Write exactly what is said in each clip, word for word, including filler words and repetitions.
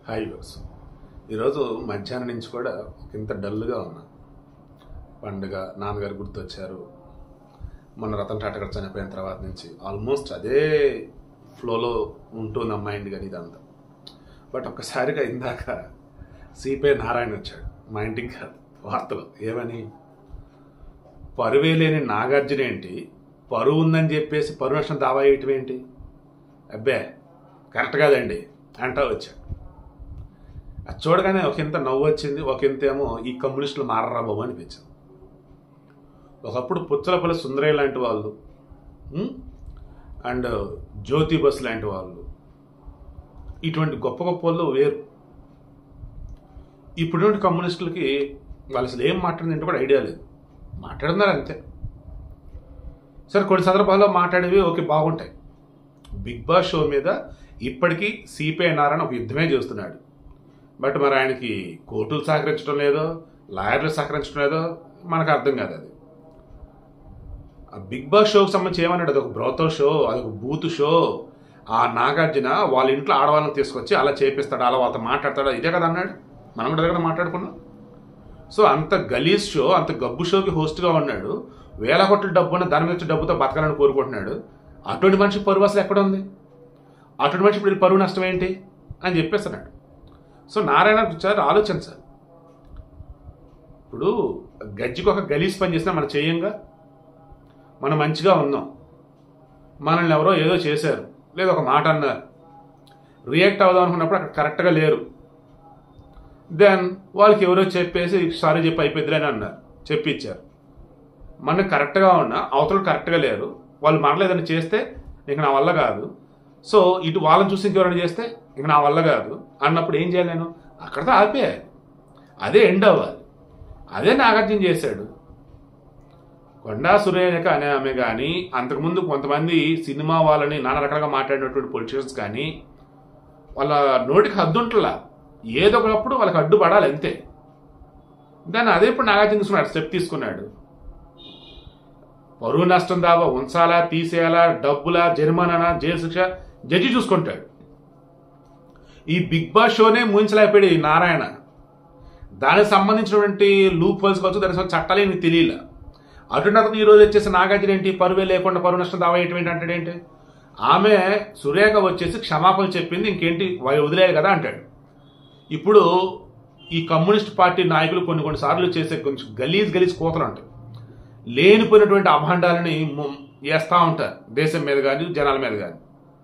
Hi viewers, ఈరోజు మధ్యాహ్నం నుంచి కూడా ఇంత డల్గా ఉన్నా. పండుగ నాన్నగారు గుర్తొచ్చారు. మొన్న రతన్ టాటా గారు చనిపోయిన తర్వాత నుంచి ఆల్మోస్ట్ అదే ఫ్లోలో ఉంటుంది నా మైండ్ కానీ ఇదంతా. బట్ ఒక్కసారిగా ఇందాక సిపి నారాయణ వచ్చాడు మా ఇంటికి కాదు వార్తలు. ఏమని, పరువే లేని నాగార్జున ఏంటి, పరువు ఉందని చెప్పేసి పరువు నష్టం దావా వేయటం ఏంటి, అబ్బే కరెక్ట్ కాదండి అంటా వచ్చాడు. అది చూడగానే ఒక ఇంత నవ్వు వచ్చింది, ఒక ఇంత ఏమో ఈ కమ్యూనిస్టులు మారరా బాబు అనిపించింది. ఒకప్పుడు పుచ్చలపల్లి సుందరయ్య లాంటి వాళ్ళు అండ్ జ్యోతి బస్ లాంటి వాళ్ళు, ఇటువంటి గొప్ప గొప్ప వాళ్ళు వేరు. ఇప్పుడున్న కమ్యూనిస్టులకి వాళ్ళు అసలు ఏం మాట్లాడిందంటే కూడా ఐడియా లేదు, మాట్లాడుతున్నారు అంతే. సరే కొన్ని సందర్భాల్లో మాట్లాడేవి ఓకే బాగుంటాయి. బిగ్ బాస్ షో మీద ఇప్పటికీ సిపి నారాయణ ఒక యుద్ధమే చేస్తున్నాడు. బట్ మరి ఆయనకి కోర్టులు సహకరించడం లేదో, లాయర్లు సహకరించడం లేదో మనకు అర్థం కాదు. అది ఆ బిగ్ బాస్ షోకి సంబంధించి ఏమన్నాడు, అదొక బ్రోతో షో, అదొక బూత్ షో. ఆ నాగార్జున వాళ్ళ ఇంట్లో ఆడవాళ్ళని తీసుకొచ్చి అలా చేపిస్తాడు, అలా వాళ్ళతో మాట్లాడతాడు, ఇదే కదా అన్నాడు. మనం కూడా దగ్గర మాట్లాడుకున్నాం. సో అంత గలీజ్ షో, అంత గబ్బు షోకి హోస్ట్గా ఉన్నాడు. వేల కోట్ల డబ్బు ఉన్న దాని మీద డబ్బుతో బతకాలని కోరుకుంటున్నాడు. అటువంటి మనిషి పరువు అసలు ఎక్కడ ఉంది? అటువంటి మనిషి ఇప్పుడు పరువు నష్టం ఏంటి అని చెప్పేస్తున్నాడు. సో నారాయణ సార్ ఆలోచించాలి. ఇప్పుడు గజ్జికి ఒక గలీజ్ పని చేసినా మనం చేయంగా, మనం మంచిగా ఉన్నాం, మనల్ని ఎవరో ఏదో చేశారు, లేదా ఒక మాట అన్నారు, రియాక్ట్ అవుదాం అనుకున్నప్పుడు అక్కడ కరెక్ట్గా లేరు. దెన్ వాళ్ళకి ఎవరో చెప్పేసి సారీ చెప్పి అయిపోద్దిలే అని అన్నారు, చెప్పి ఇచ్చారు. మనకు కరెక్ట్గా ఉన్నా అవతల కరెక్ట్గా లేరు, వాళ్ళు మారలేదని చేస్తే ఇంక నా వల్ల కాదు. సో ఇటు వాళ్ళని చూసి ఇంకెవరైనా చేస్తే ఇంక నా వల్ల కాదు అన్నప్పుడు ఏం చేయాలి? నేను అక్కడితో ఆపేయాలి, అదే ఎండ్ అవ్వాలి. అదే నాగార్జున చేశాడు. కొండా సురేఖ అనే ఆమె కానీ, అంతకుముందు కొంతమంది సినిమా వాళ్ళని నానా రకాలుగా మాట్లాడినటువంటి పొలిటీషియన్స్ కానీ, వాళ్ళ నోటికి హద్దుంటలా, ఏదో ఒకప్పుడు వాళ్ళకి అడ్డు పడాలి అంతే. దాన్ని అదే ఇప్పుడు నాగార్జున తీసుకున్నాడు, స్టెప్ తీసుకున్నాడు. పరువు నష్టం దావా ఉంచాలా, తీసేయాలా, డబ్బులా, జరిమానా, జైలు శిక్ష జడ్జి చూసుకుంటాడు. ఈ బిగ్ బాస్ షోనే ముగించలేకపోయాడు ఈ నారాయణ. దానికి సంబంధించినటువంటి లూప్ హోల్స్ కావచ్చు, దానికి చట్టాలు నీకు తెలియలే. అటువంటి అతను ఈరోజు వచ్చేసి నాగార్జున ఏంటి పరువే లేకుండా పరువు నష్టం దావా ఏంటి అంటాడేంటి? ఆమె సురేఖ వచ్చేసి క్షమాపణ చెప్పింది, ఇంకేంటి వదిలేయాలి కదా అంటాడు. ఇప్పుడు ఈ కమ్యూనిస్ట్ పార్టీ నాయకులు కొన్ని కొన్ని సార్లు చేసే కొంచెం గలీజ్ గలీజ్ కోతలు ఉంటాయి, లేనిపోయినటువంటి అభాండాలని వేస్తూ ఉంటారు దేశం మీద కానీ జనాల మీద కానీ.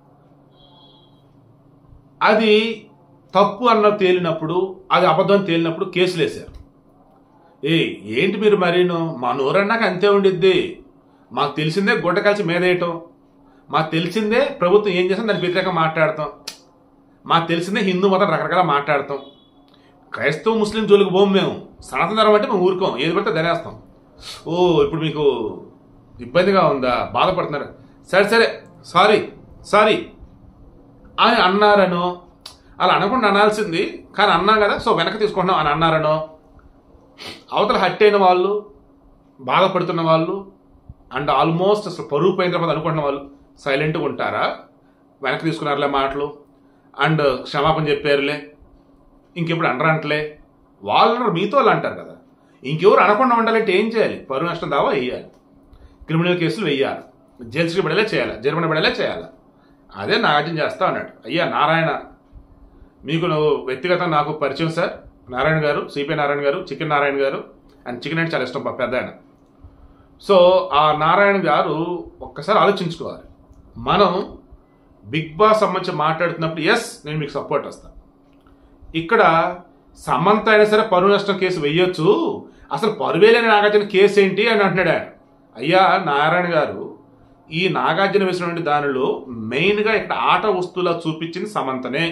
అది తప్పు అన్న తేలినప్పుడు, అది అబద్ధం తేలినప్పుడు కేసులు వేశారు. ఏ ఏంటి మీరు మరీను, మా నోరన్నాక అంతే ఉండిద్ది, మాకు తెలిసిందే గుడ్డ కలిసి మీదేయటం, మాకు తెలిసిందే ప్రభుత్వం ఏం చేస్తాం దానికి వ్యతిరేకంగా మాట్లాడతాం, మాకు తెలిసిందే హిందూ మతం రకరకాల మాట్లాడతాం, క్రైస్తవ ముస్లిం జోలికి పోం, మేము సనాతన ధర్మం అంటే మేము ఊరుకోం, ఏది పడితే ధరేస్తాం. ఓ ఇప్పుడు మీకు ఇబ్బందిగా ఉందా, బాధపడుతున్నారు, సరే సరే సారీ సారీ అని అన్నారనో, అలా అనకుండా అనాల్సింది కానీ అన్నాం కదా సో వెనక్కి తీసుకుంటున్నాం అని అన్నారనో, అవతల హట్ అయిన వాళ్ళు, బాధపడుతున్న వాళ్ళు అండ్ ఆల్మోస్ట్ అసలు పరువు పోయిన తర్వాత అనుకుంటున్న వాళ్ళు సైలెంట్గా ఉంటారా? వెనక్కి తీసుకున్నారులే మాటలు అండ్ క్షమాపణ చెప్పారులే, ఇంకెప్పుడు అనరంటలే వాళ్ళు మీతో వాళ్ళు అంటారు కదా. ఇంకెవరు అనకుండా ఉండాలంటే ఏం చేయాలి? పరువు నష్టం దావా వేయాలి, క్రిమినల్ కేసులు వేయాలి, జైలు శిక్ష పడేలా చేయాలి, జరిమానా పడేలా చేయాలి. అదే నాగార్జున చేస్తా అన్నాడు. అయ్యా నారాయణ, మీకు నువ్వు వ్యక్తిగతంగా నాకు పరిచయం సార్, నారాయణ గారు, సిపి నారాయణ గారు, చికెన్ నారాయణ గారు, అండ్ చికెన్ అంటే చాలా ఇష్టం పెద్ద ఆయన. సో ఆ నారాయణ గారు ఒక్కసారి ఆలోచించుకోవాలి. మనం బిగ్ బాస్ సంబంధించి మాట్లాడుతున్నప్పుడు ఎస్ నేను మీకు సపోర్ట్ వస్తాను, ఇక్కడ సమంత అయినా సరే పరువు నష్టం కేసు వెయ్యొచ్చు, అసలు పరువే లేని నాగార్జున కేసు ఏంటి అని అంటున్నాడు ఆయన. అయ్యా నారాయణ గారు, ఈ నాగార్జున వేసినటువంటి దానిలో మెయిన్గా ఇక్కడ ఆట వస్తువులా చూపించింది సమంతనే,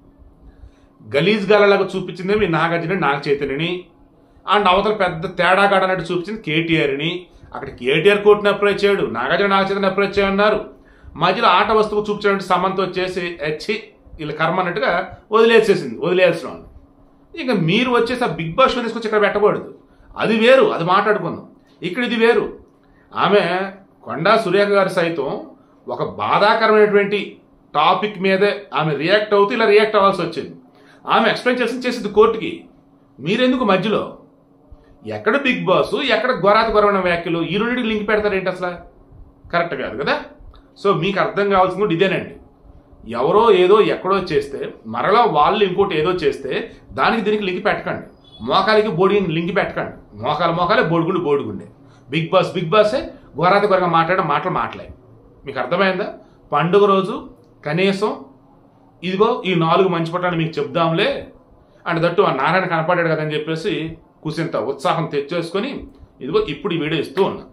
గలీజ్ గాలలాగా చూపించింది మీ నాగార్జున నాగ చైతన్యని, అండ్ అవతల పెద్ద తేడా కాడ అన్నట్టు చూపించింది కేటీఆర్ని. అక్కడ కేటీఆర్ కోర్టుని అప్రోచ్ చేయడు, నాగార్జున నాగ చైతన్య అప్రోచ్ చేయన్నారు. మధ్యలో ఆట వస్తువు చూపించినటువంటి సమంత వచ్చేసి హెచ్చి వీళ్ళ కర్మ అన్నట్టుగా వదిలేసేసింది, వదిలేయాల్సిన వాళ్ళు. ఇక మీరు వచ్చేసి ఆ బిగ్ బాస్ షో తీసుకొచ్చి ఇక్కడ పెట్టకూడదు, అది వేరు, అది మాట్లాడుకుందాం. ఇక్కడ ఇది వేరు. ఆమె కొండా సురేఖ గారు సైతం ఒక బాధాకరమైనటువంటి టాపిక్ మీదే ఆమె రియాక్ట్ అవుతూ ఇలా రియాక్ట్ అవ్వాల్సి వచ్చింది. ఆమె ఎక్స్ప్లెయిన్ చేసి చేసింది కోర్టుకి. మీరెందుకు మధ్యలో? ఎక్కడ బిగ్ బాస్, ఎక్కడ గొరాత గొరవైన వ్యాఖ్యలు, ఈ రెండింటికి లింక్ పెడతారేంటి? అసలు కరెక్ట్ కాదు కదా. సో మీకు అర్థం కావాల్సింది కూడా ఇదేనండి. ఎవరో ఏదో ఎక్కడో చేస్తే మరలా వాళ్ళు ఇంకోటి ఏదో చేస్తే దానికి దీనికి లింక్ పెట్టకండి. మోకాలికి బోడికి లింక్ పెట్టకండి. మోకాలు మోకాలే, బోడుగుండి బోడుగుండే. బిగ్ బాస్ బిగ్ బాసే, గొరాత గొరగా మాట్లాడే మాటలు మాటలే. మీకు అర్థమైందా? పండుగ రోజు కనీసం ఇదిగో ఈ నాలుగు మంచి పట్టాన్ని మీకు చెప్దాంలే అంటే దట్టు ఆ నారాయణ కనపడాడు కదని చెప్పేసి కుసింత ఉత్సాహం తెచ్చేసుకొని ఇదిగో ఇప్పుడు ఈ వీడియో ఇస్తూ ఉన్నా.